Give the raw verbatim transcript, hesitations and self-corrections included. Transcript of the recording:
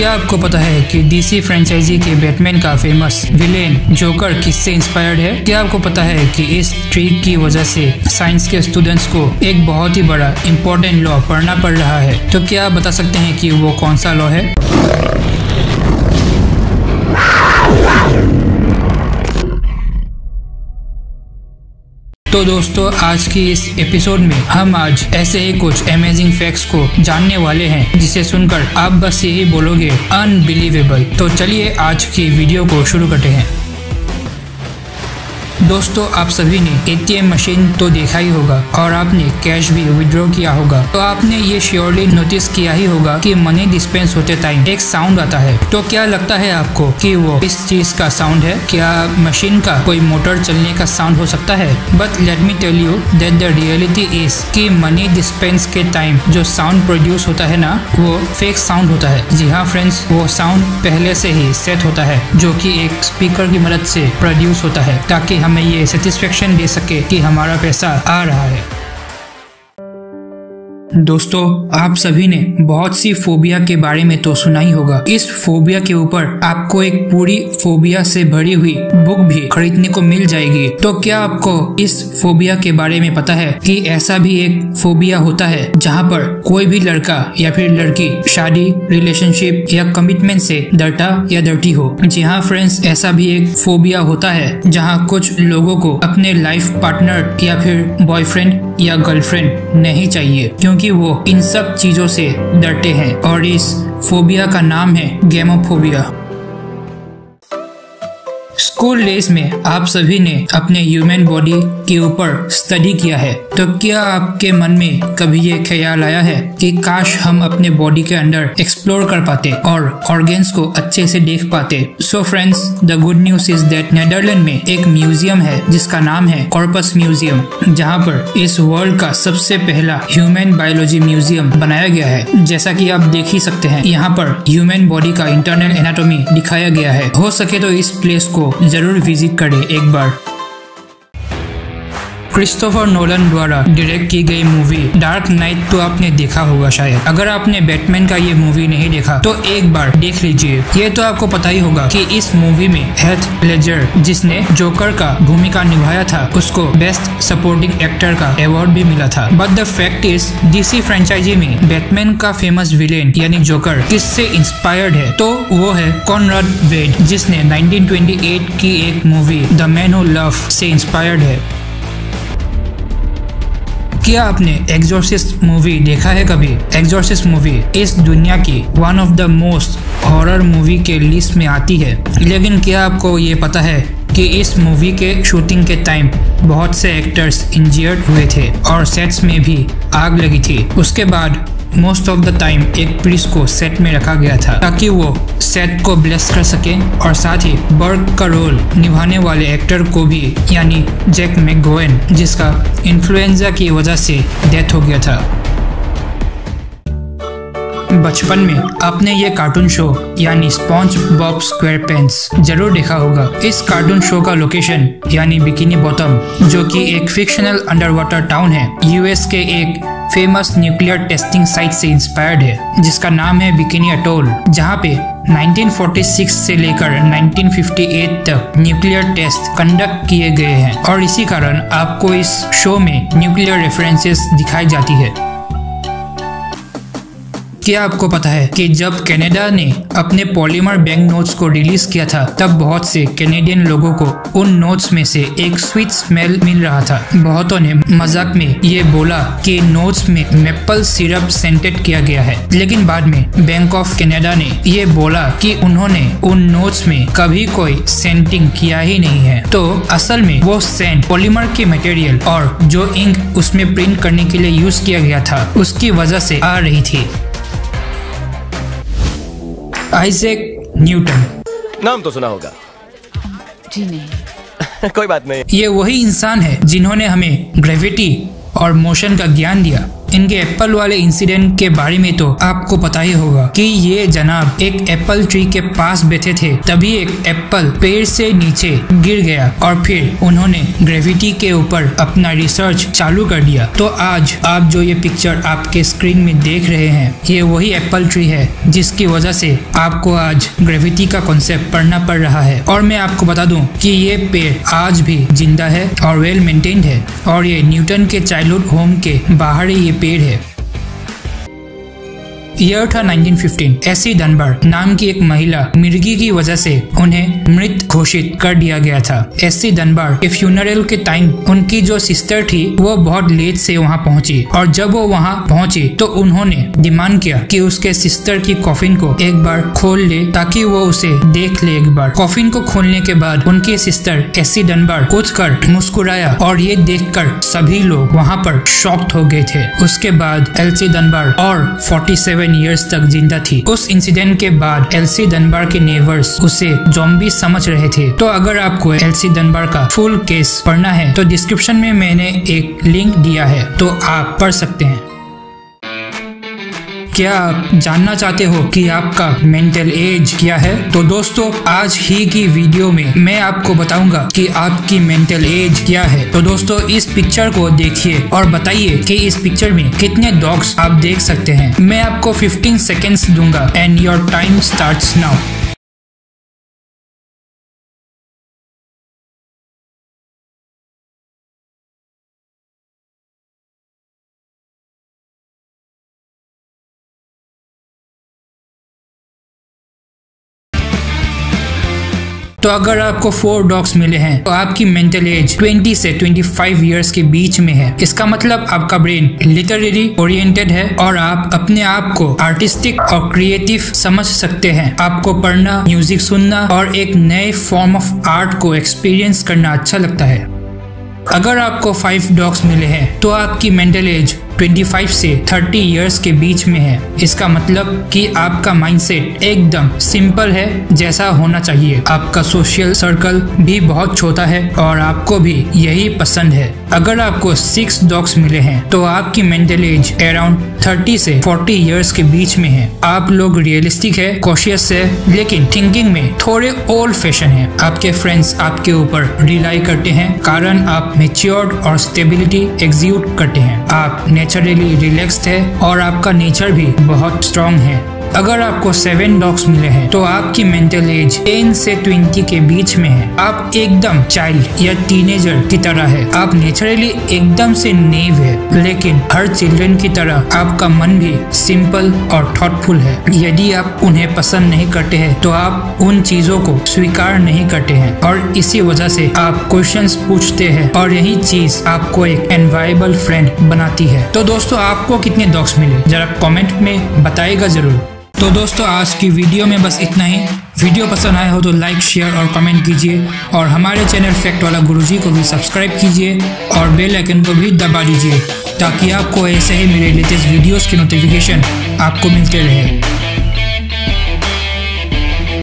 क्या आपको पता है कि डीसी फ्रेंचाइजी के बैटमैन का फेमस विलेन जोकर किससे इंस्पायर्ड है? क्या आपको पता है कि इस ट्रिक की वजह से साइंस के स्टूडेंट्स को एक बहुत ही बड़ा इम्पोर्टेंट लॉ पढ़ना पड़ रहा है? तो क्या आप बता सकते हैं कि वो कौन सा लॉ है? तो दोस्तों, आज की इस एपिसोड में हम आज ऐसे ही कुछ अमेजिंग फैक्ट्स को जानने वाले हैं जिसे सुनकर आप बस यही बोलोगे अनबिलीवेबल। तो चलिए आज की वीडियो को शुरू करते हैं। दोस्तों, आप सभी ने एटीएम मशीन तो देखा ही होगा और आपने कैश भी विड्रॉ किया होगा। तो आपने ये श्योरली नोटिस किया ही होगा कि मनी डिस्पेंस होते टाइम एक साउंड आता है। तो क्या लगता है आपको कि वो इस चीज का साउंड है? क्या मशीन का कोई मोटर चलने का साउंड हो सकता है? But let me tell you that the reality is कि मनी डिस्पेंस के टाइम जो साउंड प्रोड्यूस होता है ना, वो फेक साउंड होता है। जी हाँ फ्रेंड्स, वो साउंड पहले से ही सेट होता है जो कि एक स्पीकर की मदद से प्रोड्यूस होता है ताकि हमें ये सेटिस्फेक्शन दे सके कि हमारा पैसा आ रहा है। दोस्तों, आप सभी ने बहुत सी फोबिया के बारे में तो सुना ही होगा। इस फोबिया के ऊपर आपको एक पूरी फोबिया से भरी हुई बुक भी खरीदने को मिल जाएगी। तो क्या आपको इस फोबिया के बारे में पता है कि ऐसा भी एक फोबिया होता है जहां पर कोई भी लड़का या फिर लड़की शादी, रिलेशनशिप या कमिटमेंट से डरता या डरती हो? जी हाँ फ्रेंड्स, ऐसा भी एक फोबिया होता है जहाँ कुछ लोगों को अपने लाइफ पार्टनर या फिर बॉयफ्रेंड या गर्लफ्रेंड नहीं चाहिए क्योंकि वो इन सब चीजों से डरते हैं और इस फोबिया का नाम है गेमोफोबिया। स्कूल डेज में आप सभी ने अपने ह्यूमन बॉडी के ऊपर स्टडी किया है। तो क्या आपके मन में कभी ये ख्याल आया है कि काश हम अपने बॉडी के अंदर एक्सप्लोर कर पाते और ऑर्गेन्स को अच्छे से देख पाते? So friends, the good news is that Netherland में एक म्यूजियम है जिसका नाम है कॉर्पस म्यूजियम, जहाँ पर इस वर्ल्ड का सबसे पहला ह्यूमन बायोलॉजी म्यूजियम बनाया गया है। जैसा कि आप देख ही सकते हैं, यहाँ पर ह्यूमन बॉडी का इंटरनल एनाटॉमी दिखाया गया है। हो सके तो इस प्लेस को जरूर विजिट करें एक बार। क्रिस्टोफर नोलन द्वारा डायरेक्ट की गई मूवी डार्क नाइट तो आपने देखा होगा शायद। अगर आपने बैटमैन का ये मूवी नहीं देखा तो एक बार देख लीजिए। ये तो आपको पता ही होगा कि इस मूवी में हेथ लेजर, जिसने जोकर का भूमिका निभाया था, उसको बेस्ट सपोर्टिंग एक्टर का अवार्ड भी मिला था। But the fact is, DC franchise में बैटमैन का फेमस विलेन यानी जोकर किससे इंस्पायर्ड है? तो वो है कॉनराड वेड, जिसने नाइनटीन ट्वेंटी एट की एक movie The Man Who Loved से इंस्पायर्ड है। क्या आपने एक्सोर्सिस्ट मूवी देखा है कभी? एक्सोर्सिस्ट मूवी इस दुनिया की one of the most horror movie के लिस्ट में आती है। लेकिन क्या आपको ये पता है कि इस मूवी के शूटिंग के टाइम बहुत से एक्टर्स इंजर्ड हुए थे और सेट्स में भी आग लगी थी। उसके बाद मोस्ट ऑफ द टाइम एक प्रीस्ट को सेट में रखा गया था ताकि वो सेट को ब्लेस कर सके और साथ ही बर्ग का रोल निभाने वाले एक्टर को भी, यानी जैक मैकगोवेन, जिसका इन्फ्लुएंजा की वजह से डेथ हो गया था। बचपन में आपने ये कार्टून शो यानी स्पॉन्ज बॉब स्क्वेयरपैंट्स जरूर देखा होगा। इस कार्टून शो का लोकेशन यानी बिकिनी बॉटम, जो कि एक फिक्शनल अंडरवाटर टाउन है, यूएस के एक फेमस न्यूक्लियर टेस्टिंग साइट से इंस्पायर्ड है जिसका नाम है बिकिनी अटोल, जहाँ पे नाइनटीन फोर्टी सिक्स से लेकर नाइनटीन फिफ्टी एट तक न्यूक्लियर टेस्ट कंडक्ट किए गए हैं और इसी कारण आपको इस शो में न्यूक्लियर रेफरेंसेस दिखाई जाती है। क्या आपको पता है कि जब कनाडा ने अपने पॉलीमर बैंक नोट्स को रिलीज किया था, तब बहुत से कैनेडियन लोगों को उन नोट्स में से एक स्वीट स्मेल मिल रहा था। बहुतों ने मजाक में ये बोला कि नोट्स में मेपल सिरप सेंटेड किया गया है, लेकिन बाद में बैंक ऑफ कनाडा ने ये बोला कि उन्होंने उन नोट्स में कभी कोई सेंटिंग किया ही नहीं है। तो असल में वो सेंट पॉलीमर की मटेरियल और जो इंक उसमें प्रिंट करने के लिए यूज किया गया था उसकी वजह से आ रही थी। आइजैक न्यूटन, नाम तो सुना होगा? जी नहीं। कोई बात नहीं। ये वही इंसान है जिन्होंने हमें ग्रेविटी और मोशन का ज्ञान दिया। इनके एप्पल वाले इंसिडेंट के बारे में तो आपको पता ही होगा कि ये जनाब एक एप्पल ट्री के पास बैठे थे, तभी एक एप्पल पेड़ से नीचे गिर गया और फिर उन्होंने ग्रेविटी के ऊपर अपना रिसर्च चालू कर दिया। तो आज आप जो ये पिक्चर आपके स्क्रीन में देख रहे हैं, ये वही एप्पल ट्री है जिसकी वजह से आपको आज ग्रेविटी का कॉन्सेप्ट पढ़ना पड़ रहा है। और मैं आपको बता दूं कि ये पेड़ आज भी जिंदा है और वेल मेंटेन्ड है और ये न्यूटन के चाइल्डहुड होम के बाहर ही ये पेड़ है। ईयर था नाइनटीन फिफ्टीन। एसी डनबार नाम की एक महिला मिर्गी की वजह से उन्हें मृत घोषित कर दिया गया था। एसी डनबार के फ्यूनरल के टाइम उनकी जो सिस्टर थी वो बहुत लेट से वहां पहुंची और जब वो वहां पहुंची तो उन्होंने डिमांड किया कि उसके सिस्टर की कॉफिन को एक बार खोल ले ताकि वो उसे देख ले एक बार। कॉफिन को खोलने के बाद उनकी सिस्टर एसी डनबार उठकर मुस्कुराया और ये देखकर सभी लोग वहां पर शॉक्ड हो गए थे। उसके बाद एलसी डनबार और सैंतालीस इयर्स तक जिंदा थी। उस इंसिडेंट के बाद एलसी डनबार के नेबर्स उसे ज़ॉम्बी समझ रहे थे। तो अगर आपको एलसी डनबार का फुल केस पढ़ना है तो डिस्क्रिप्शन में मैंने एक लिंक दिया है, तो आप पढ़ सकते हैं। क्या आप जानना चाहते हो कि आपका मेंटल एज क्या है? तो दोस्तों आज ही की वीडियो में मैं आपको बताऊंगा कि आपकी मेंटल एज क्या है। तो दोस्तों इस पिक्चर को देखिए और बताइए कि इस पिक्चर में कितने डॉग्स आप देख सकते हैं। मैं आपको फिफ्टीन सेकेंड्स दूंगा and your time starts now. तो अगर आपको फोर डॉग्स मिले हैं तो आपकी मेंटल एज ट्वेंटी से ट्वेंटी फाइव इयर्स के बीच में है। इसका मतलब आपका ब्रेन लिटरेरी ओरिएंटेड है और आप अपने आप को आर्टिस्टिक और क्रिएटिव समझ सकते हैं। आपको पढ़ना, म्यूजिक सुनना और एक नए फॉर्म ऑफ आर्ट को एक्सपीरियंस करना अच्छा लगता है। अगर आपको फाइव डॉग्स मिले हैं तो आपकी मेंटल एज पच्चीस से तीस इयर्स के बीच में है। इसका मतलब कि आपका माइंडसेट एकदम सिंपल है जैसा होना चाहिए। आपका सोशल सर्कल भी बहुत छोटा है और आपको भी यही पसंद है। अगर आपको सिक्स डॉग्स मिले हैं तो आपकी मेंटल एज अराउंड तीस से चालीस इयर्स के बीच में है। आप लोग रियलिस्टिक है, कॉशियस है, लेकिन थिंकिंग में थोड़े ओल्ड फैशन है। आपके फ्रेंड्स आपके ऊपर रिलाई करते हैं कारण आप मैच्योर्ड और स्टेबिलिटी एग्जीक्यूट करते हैं। आप नेचुरली रिलैक्स्ड है और आपका नेचर भी बहुत स्ट्रॉन्ग है। अगर आपको सेवन डॉग्स मिले हैं तो आपकी मेंटल एज टेन से ट्वेंटी के बीच में है। आप एकदम चाइल्ड या टीनेजर की तरह है। आप नेचुरली एकदम से नेव है, लेकिन हर चिल्ड्रन की तरह आपका मन भी सिंपल और थॉटफुल है। यदि आप उन्हें पसंद नहीं करते हैं तो आप उन चीजों को स्वीकार नहीं करते हैं और इसी वजह से आप क्वेश्चंस पूछते हैं और यही चीज आपको एक एनवायबल फ्रेंड बनाती है। तो दोस्तों आपको कितने डॉग्स मिले जरा कमेंट में बताइएगा जरूर। तो दोस्तों आज की वीडियो में बस इतना ही। वीडियो पसंद आया हो तो लाइक, शेयर और कमेंट कीजिए और हमारे चैनल फैक्ट वाला गुरुजी को भी सब्सक्राइब कीजिए और बेल आइकन को भी दबा दीजिए ताकि आपको ऐसे ही मेरे लेटेस्ट वीडियोस की नोटिफिकेशन आपको मिलते रहे।